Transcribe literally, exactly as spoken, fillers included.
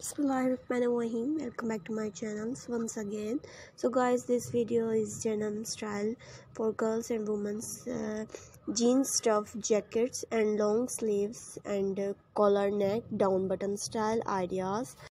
Bismillahirrahmanirrahim. Welcome back to my channel once again. So guys, this video is denim style for girls and women's uh, jeans stuff jackets and long sleeves and uh, collar neck down button style ideas.